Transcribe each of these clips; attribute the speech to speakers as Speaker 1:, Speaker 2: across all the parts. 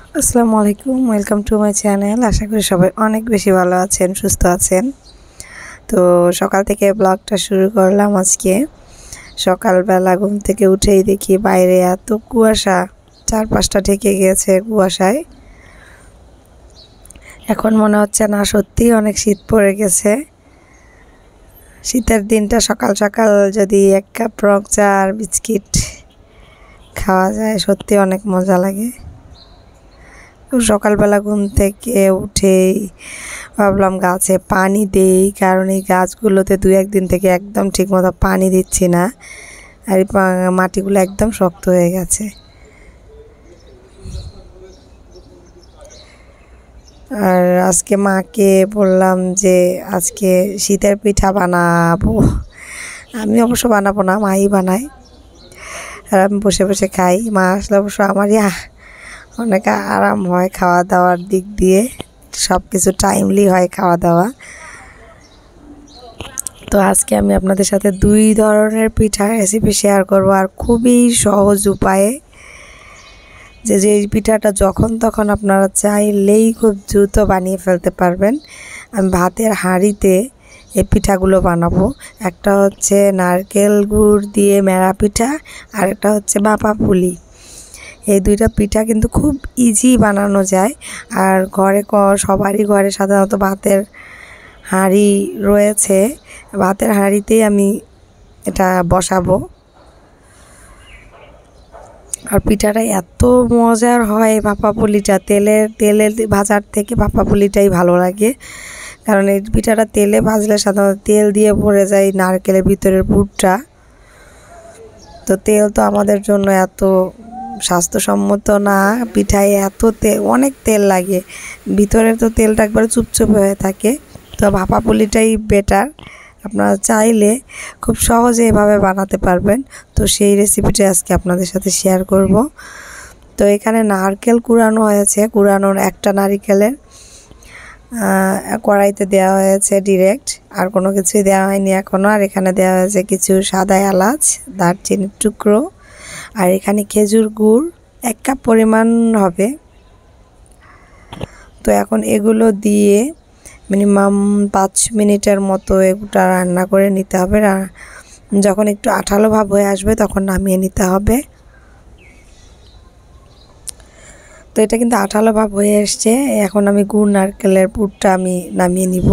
Speaker 1: আসসালামু আলাইকুম, welcome to my channel. আশা করি সবাই অনেক বেশি ভালো আছেন, সুস্থ আছেন। তো সকাল থেকে ব্লগটা শুরু করলাম। আজকে সকালবেলা ঘুম থেকে উঠেই দেখি বাইরে এত কুয়াশা, চারপাশটা ঢেকে গিয়েছে কুয়াশায়। এখন মনে হচ্ছে না, সত্যিই অনেক শীত পড়ে গেছে। শীতের দিনটা সকাল সকাল যদি এক কাপ রং চা আর বিস্কিট খাওয়া যায়, সত্যি অনেক মজা লাগে। সকালবেলা ঘুম থেকে উঠেই ভাবলাম গাছে পানি দেই, কারণ এই গাছগুলোতে 2-1 দিন থেকে একদম ঠিকমতো পানি দিচ্ছি না, আর মাটিগুলো একদম শক্ত হয়ে গেছে। আর আজকে মাকে বললাম যে আজকে শীতের পিঠা বানাবো। আমি অবশ্য বানাবো না, মাই বানায়, আর আমি বসে বসে খাই। মা আসলে অবশ্য আমারই অনেক আরাম হয় খাওয়া দাওয়ার দিক দিয়ে, সব কিছু টাইমলি হয় খাওয়া দাওয়া। তো আজকে আমি আপনাদের সাথে 2 ধরনের পিঠার রেসিপি শেয়ার করব, আর খুবই সহজ উপায়ে, যে এই পিঠাটা যখন তখন আপনারা চাইলেই খুব দ্রুত বানিয়ে ফেলতে পারবেন। আমি ভাতের হাঁড়িতে এই পিঠাগুলো বানাবো। একটা হচ্ছে নারকেল গুড় দিয়ে মেরা পিঠা, আর একটা হচ্ছে ভাপা পুলি। এই 2টা পিঠা কিন্তু খুব ইজি বানানো যায়। আর সবারই ঘরে সাধারণত ভাতের হাঁড়ি রয়েছে। ভাতের হাঁড়িতেই আমি এটা বসাবো। আর পিঠাটা এত মজার হয়, ভাপা পুলিটা তেলের ভাজার থেকে ভাপা পুলিটাই ভালো লাগে। কারণ এই পিঠাটা তেলে ভাজলে সাধারণত তেল দিয়ে ভরে যায় নারকেলের ভিতরের পুরটা। তো তেল তো আমাদের জন্য এত স্বাস্থ্যসম্মত না, পিঠায় এত অনেক তেল লাগে, ভিতরে তো তেলটা একবারে চুপচুপে হয়ে থাকে। তো ভাপা পুলিটাই বেটার। আপনারা চাইলে খুব সহজে এভাবে বানাতে পারবেন। তো সেই রেসিপিটা আজকে আপনাদের সাথে শেয়ার করব। তো এখানে নারকেল কুড়ানো হয়েছে, কুড়ানোর একটা নারকেলের কড়াইতে দেওয়া হয়েছে ডিরেক্ট, আর কোনো কিছুই দেওয়া হয়নি এখনও। আর এখানে দেওয়া হয়েছে কিছু সাদা এলাচ, দারচিনির টুকরো, আর এখানে খেজুর গুড় 1 কাপ পরিমাণ হবে। তো এখন এগুলো দিয়ে মিনিমাম 5 মিনিটের মতো এগুলো রান্না করে নিতে হবে। যখন একটু আঠালো ভাব হয়ে আসবে তখন নামিয়ে নিতে হবে। তো এটা কিন্তু আঠালো ভাব হয়ে এসছে। এখন আমি গুড় নারকেলের পুরটা আমি নামিয়ে নিব।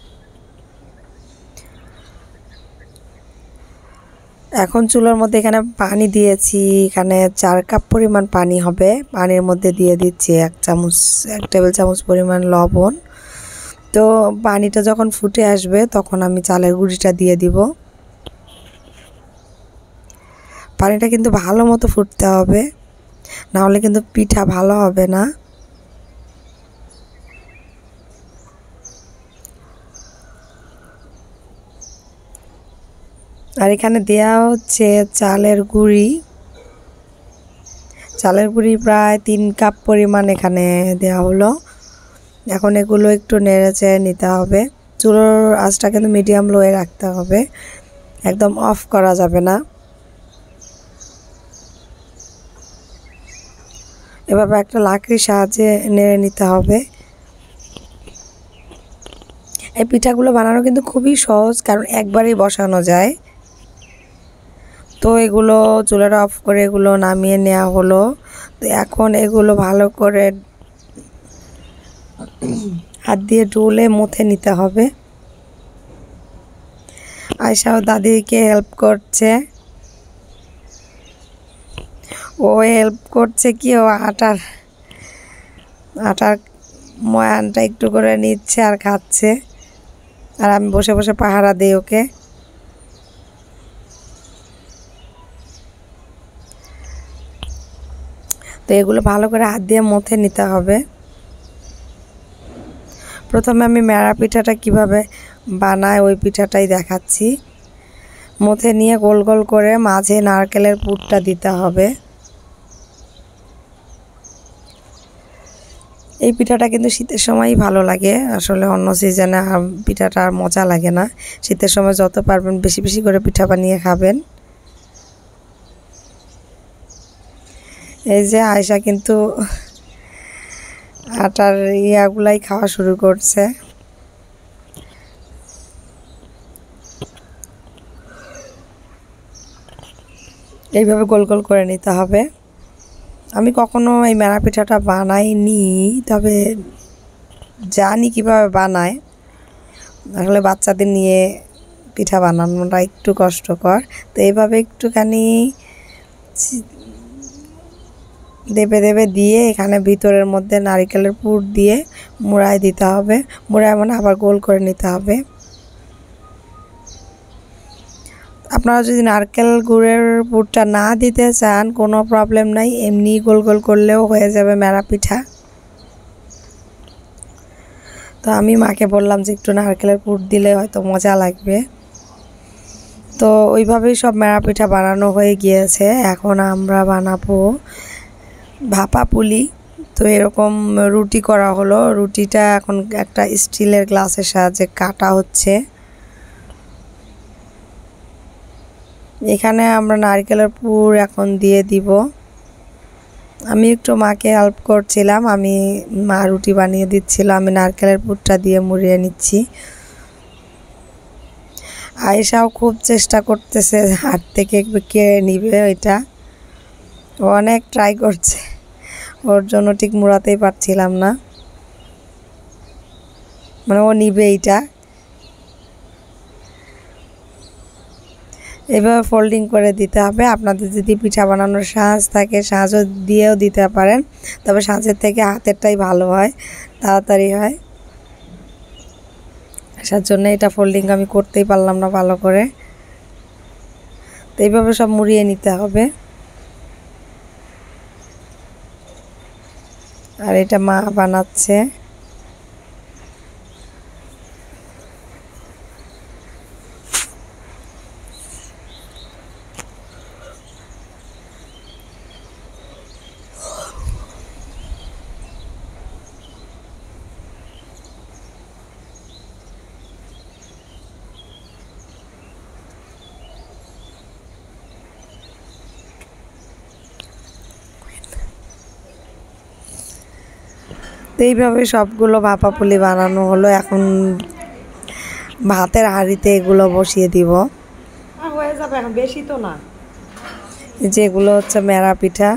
Speaker 1: এখন চুলার মধ্যে এখানে পানি দিয়েছি, এখানে 4 কাপ পরিমাণ পানি হবে। পানির মধ্যে দিয়ে দিচ্ছি 1 টেবিল চামচ পরিমাণ লবণ। তো পানিটা যখন ফুটে আসবে তখন আমি চালের গুঁড়িটা দিয়ে দিব। পানিটা কিন্তু ভালো মতো ফুটতে হবে, না হলে কিন্তু পিঠা ভালো হবে না। আর এখানে দেয়া হচ্ছে চালের গুঁড়ি প্রায় 3 কাপ পরিমাণ এখানে দেওয়া হলো। এখন এগুলো একটু নেড়ে চেড়ে নিতে হবে। চুলোর আঁচটা কিন্তু মিডিয়াম লোয়ে রাখতে হবে, একদম অফ করা যাবে না। এভাবে একটা লাকড়ির সাহায্যে নেড়ে নিতে হবে। এই পিঠাগুলো বানানো কিন্তু খুবই সহজ, কারণ একবারেই বসানো যায়। তো এগুলো চুলাটা অফ করে এগুলো নামিয়ে নেওয়া হলো। তো এখন এগুলো ভালো করে হাত দিয়ে ডলে মুথে নিতে হবে। আয়শা ও দাদিকে হেল্প করছে। ও হেল্প করছে কি, ও আটার ময়ানটা একটু করে নিচ্ছে আর খাচ্ছে, আর আমি বসে বসে পাহারা দিই ওকে। তো এগুলো ভালো করে হাত দিয়ে মুথে নিতে হবে। প্রথমে আমি মেরা পিঠাটা কিভাবে বানায় ওই পিঠাটাই দেখাচ্ছি। মুথে নিয়ে গোল গোল করে মাঝে নারকেলের পুরটা দিতে হবে। এই পিঠাটা কিন্তু শীতের সময়ই ভালো লাগে, আসলে অন্য সিজনে পিঠাটা আর মজা লাগে না। শীতের সময় যত পারবেন বেশি বেশি করে পিঠা বানিয়ে খাবেন। এই যে আয়শা কিন্তু আটার ইয়াগুলাই খাওয়া শুরু করছে। এইভাবে গোল গোল করে নিতে হবে। আমি কখনো এই মেরা পিঠাটা বানাইনি, তবে জানি কিভাবে বানায়। আসলে বাচ্চাদের নিয়ে পিঠা বানানোটা একটু কষ্টকর, তো এইভাবে একটুখানি দেবে দেবে দিয়ে এখানে ভিতরের মধ্যে নারকেলের পুর দিয়ে মুড়ায় দিতে হবে। মুড়ায় মানে আবার গোল করে নিতে হবে। আপনারা যদি নারকেল গুড়ের পুরটা না দিতে চান কোনো প্রবলেম নাই, এমনি গোল গোল করলেও হয়ে যাবে মেরা পিঠা। তো আমি মাকে বললাম যে একটু নারকেলের পুর দিলে হয়তো মজা লাগবে। তো ওইভাবেই সব মেরা পিঠা বানানো হয়ে গিয়েছে। এখন আমরা বানাবো ভাপা পুলি। তো এরকম রুটি করা হলো। রুটিটা এখন একটা স্টিলের গ্লাসের সাহায্যে কাটা হচ্ছে। এখানে আমরা নারকেলের পুর এখন দিয়ে দিব। আমি একটু মাকে হেল্প করছিলাম, মা রুটি বানিয়ে দিচ্ছিল, আমি নারকেলের পুরটা দিয়ে মুড়িয়ে নিচ্ছি। আয়েশাও খুব চেষ্টা করতেছে হাত থেকে কে নিবে এটা, অনেক ট্রাই করছে, ওর জন্য ঠিক মুড়াতেই পারছিলাম না, মানে ও নিবে এইটা। এভাবে ফোল্ডিং করে দিতে হবে। আপনাদের যদি পিঠা বানানোর সাজ থাকে সাজও দিয়েও দিতে পারেন, তবে সাজের থেকে হাতেরটাই ভালো হয়, তাড়াতাড়ি হয়। আসার জন্য এটা ফোল্ডিং আমি করতেই পারলাম না ভালো করে। তো এইভাবে সব মুড়িয়ে নিতে হবে। আর এটা মা বানাচ্ছে। তো এইভাবে সবগুলো ভাপা পুলি বানানো হলো। এখন ভাতের হাঁড়িতে এগুলো বসিয়ে দিব। হয়ে যাবে, এখন বেশি তো না। যেগুলো হচ্ছে মেরা পিঠা।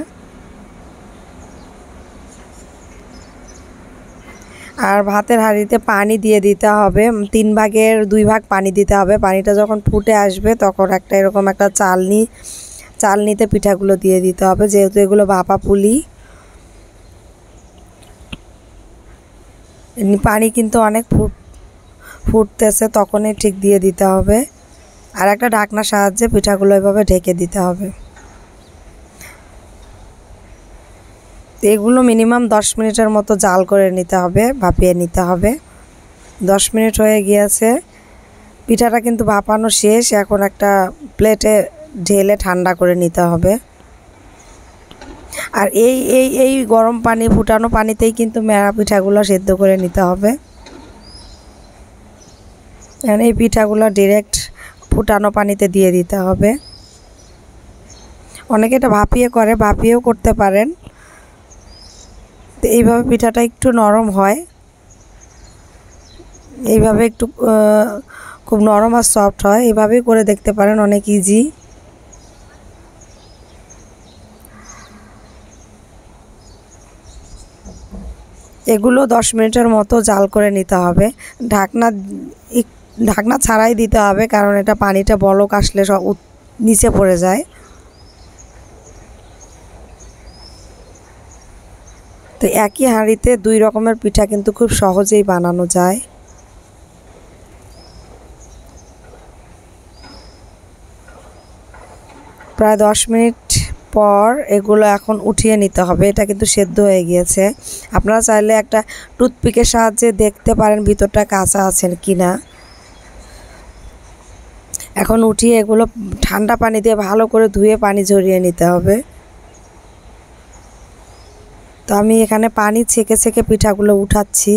Speaker 1: আর ভাতের হাঁড়িতে পানি দিয়ে দিতে হবে, 3 ভাগের 2 ভাগ পানি দিতে হবে। পানিটা যখন ফুটে আসবে তখন একটা এরকম একটা চালনিতে পিঠাগুলো দিয়ে দিতে হবে, যেহেতু এগুলো ভাপা পুলি। পানি কিন্তু অনেক ফুটতেছে, তখনই ঠিক দিয়ে দিতে হবে। আর একটা ঢাকনার সাহায্যে পিঠাগুলো এভাবে ঢেকে দিতে হবে। এগুলো মিনিমাম 10 মিনিটের মতো জাল করে নিতে হবে, ভাপিয়ে নিতে হবে। 10 মিনিট হয়ে গিয়েছে, পিঠাটা কিন্তু ভাপানো শেষ। এখন একটা প্লেটে ঢেলে ঠান্ডা করে নিতে হবে। আর এই গরম পানি, ফুটানো পানিতেই কিন্তু মেরা পিঠাগুলো সেদ্ধ করে নিতে হবে। এখন এই পিঠাগুলো ডিরেক্ট ফুটানো পানিতে দিয়ে দিতে হবে। অনেকে এটা ভাপিয়ে করে, ভাপিয়েও করতে পারেন। তো এইভাবে পিঠাটা একটু নরম হয়, এইভাবে একটু খুব নরম আর সফট হয়। এইভাবেই করে দেখতে পারেন, অনেক ইজি। এগুলো 10 মিনিটের মতো জাল করে নিতে হবে। ঢাকনা ছাড়াই দিতে হবে, কারণ এটা পানিটা বলক আসলে সব নিচে পড়ে যায়। তো একই হাঁড়িতে 2 রকমের পিঠা কিন্তু খুব সহজেই বানানো যায়। প্রায় 10 মিনিট পর এগুলো এখন উঠিয়ে নিতে হবে। এটা কিন্তু সেদ্ধ হয়ে গিয়েছে। আপনারা চাইলে একটা টুথপিকের সাহায্যে দেখতে পারেন ভিতরটা কাঁচা আছে কি না। এখন উঠিয়ে এগুলো ঠান্ডা পানি দিয়ে ভালো করে ধুয়ে পানি ঝরিয়ে নিতে হবে। তো আমি এখানে পানি ছেঁকে ছেঁকে পিঠাগুলো উঠাচ্ছি।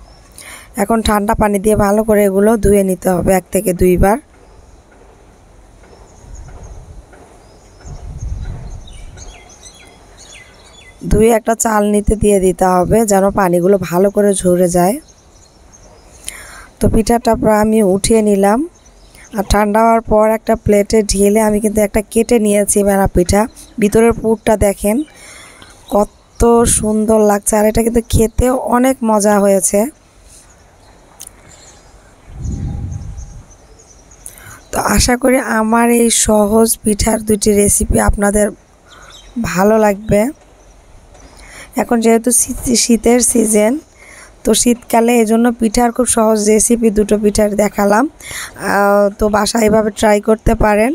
Speaker 1: এখন ঠান্ডা পানি দিয়ে ভালো করে এগুলো ধুয়ে নিতে হবে 1 থেকে 2 বার। ধুয়ে একটা চালনিতে দিয়ে দিতে হবে যেন পানিগুলো ভালো করে ঝরে যায়। তো পিঠাটা প্রায় আমি উঠিয়ে নিলাম, আর ঠান্ডা হওয়ার পর একটা প্লেটে ঢেলে আমি কিন্তু একটা কেটে নিয়েছি মেরা পিঠা। ভিতরের পুরটা দেখেন কত সুন্দর লাগছে, আর এটা কিন্তু খেতেও অনেক মজা হয়েছে। তো আশা করি আমার এই সহজ পিঠার দুটি রেসিপি আপনাদের ভালো লাগবে। এখন যেহেতু শীতের সিজন, তো শীতকালে এই জন্য পিঠার খুব সহজ রেসিপি দুটো পিঠার দেখালাম। তো বাসায় এভাবে ট্রাই করতে পারেন।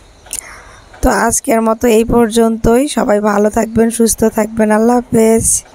Speaker 1: তো আজকের মতো এই পর্যন্তই। সবাই ভালো থাকবেন, সুস্থ থাকবেন। আল্লাহ হাফেজ।